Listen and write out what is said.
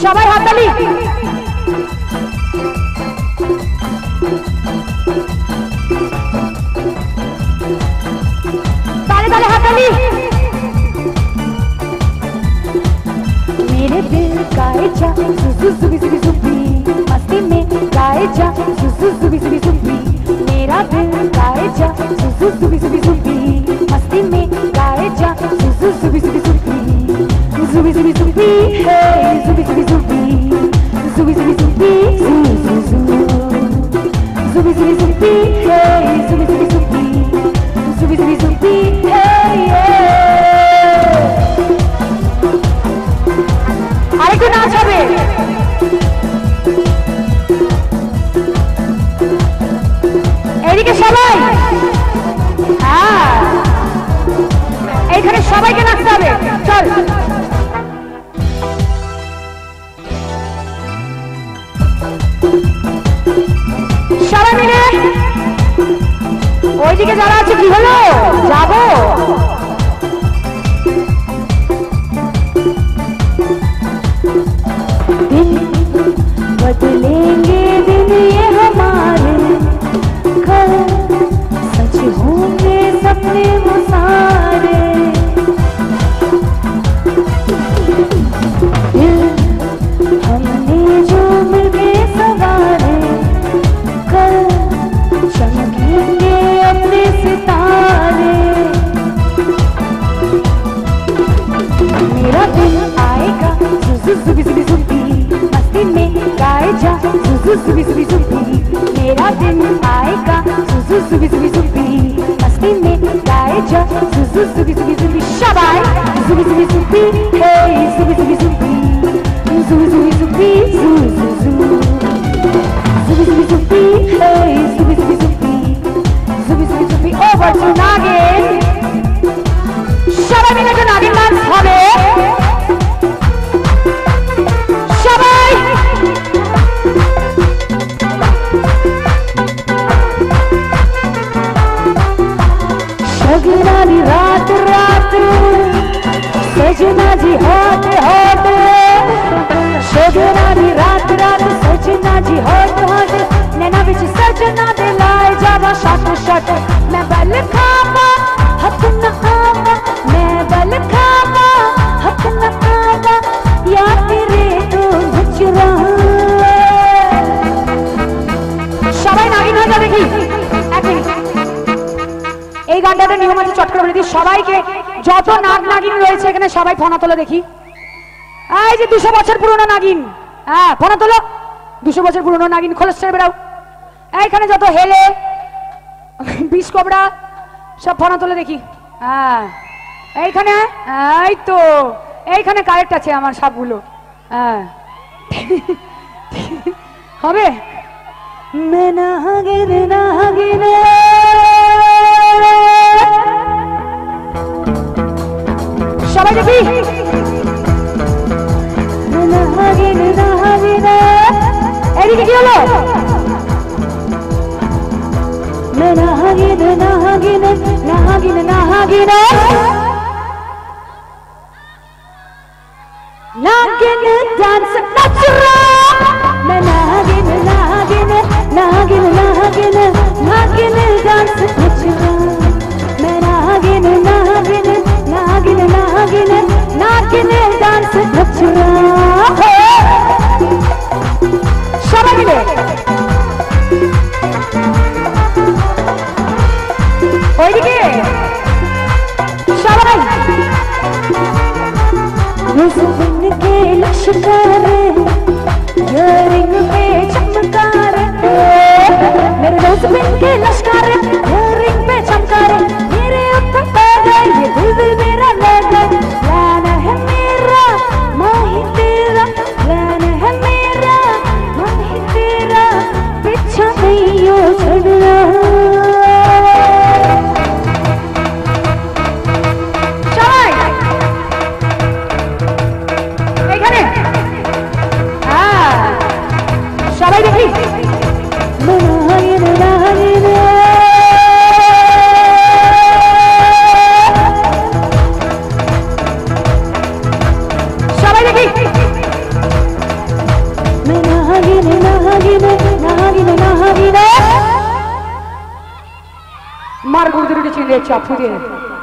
সবাই হাততালি। তালে তালে হাততালি। मेरे दिल गाए जा सुसु सुबी सुबी सुबी, मस्ती में गाए जा सुसु सुबी सुबी सुबी। मेरा दिल गाए जा सुसु सुबी सुबी सुबी, मस्ती में गाए जा सुसु सुबी सुबी सुबी। सुबी सुबी सुबी हे सुबी सुबी सुबी, सुबी सुबी सुबी सु सु सु। सुबी सुबी सुबी हे सुबी सुबी सुबी, सुबी सुबी सुबी हे। আরেকটু নাচ হবে। এদিকে সবাই, হ্যাঁ এইখানে সবাইকে নাচতে হবে। চল সবাই মিলে। ওইদিকে যারা আছে কি হলো, যাবো। बदलेंगे दिन ये हमारे, कल सच होंगे सपने वो सारे। दिल हमने जो मिलके सवारे, कल चमकेंगे अपने सितारे। मेरा दिन आएगा सुसु सुबी सुबी सुबी, मस्ती में गाए जा सुसु सुबी सुबी सुबी। मेरा दिन आएगा सुसु सुबी सुबी सुबी, मस्ती में गाए जा सुसु सुबी सुबी सुबी। सबाई सुबी सुबी सुबी हे सुबी सुबी सुबी, सुबी सुबी सुबी सु सु सु। सुबी सुबी सुबी हे सुबी सुबी सुबी, सुबी सुबी सुबी। ओवर टू नागिन। সবাই মিলে নাগিন ডান্স হবে। सजना जी रात रात, सजना जी होट होट। सजना जी रात रात, सजना जी होट होट। नैना बिच सजना दे लाए जावा शट शट। मैं बल खावा हथ न आवा, मैं बल खावा हथ न आवा, या तेरे तो मुचरा। সবাই নাগিন হয়ে যাবে কি? এক মিনিট, এই গানটাতে নিয়ম আছে, চট করে বলে দিই সবাইকে। যত নাগ নাগিন রয়েছে এখানে সবাই ফোনা তোলো দেখি। এই যে 200 বছর পুরনো নাগিন, হ্যাঁ ফোনা তোলো। 200 বছর পুরনো নাগিন খোলসে বেরাও। এইখানে যত হেলে বিষ কবড়া সব ফোনা তোলো দেখি। হ্যাঁ এইখানে, এই তো এইখানে কারেক্ট আছে আমার সবগুলো। হ্যাঁ হবে। मैं नागिन नागिन, সবাই দেখি। নাগিন নাগিন, এদিকে কি হলো? নাগিন নাগিন নাগিন নাগিন, नागिन डांस नच रहा। मैं नागिन नागिन नागिन नागिन नागिन डांस नच रहा। मैं नागिन नागिन नागिन नागिन नागिन डांस नच रहा। সবাই মিলে ওইদিকে সবাই। रुस्बिन के लश्कर इयरिंग पे चमकार, मेरे रुस्बिन के लश्कर इयरिंग पे चमकार। मेरे ऊपर पड़ गए ये दिल मेरा ले गए। प्लान है मेरा माही तेरा, प्लान है मेरा माही तेरा, पीछा नहीं हो छड़ना। চিনে চাপুদের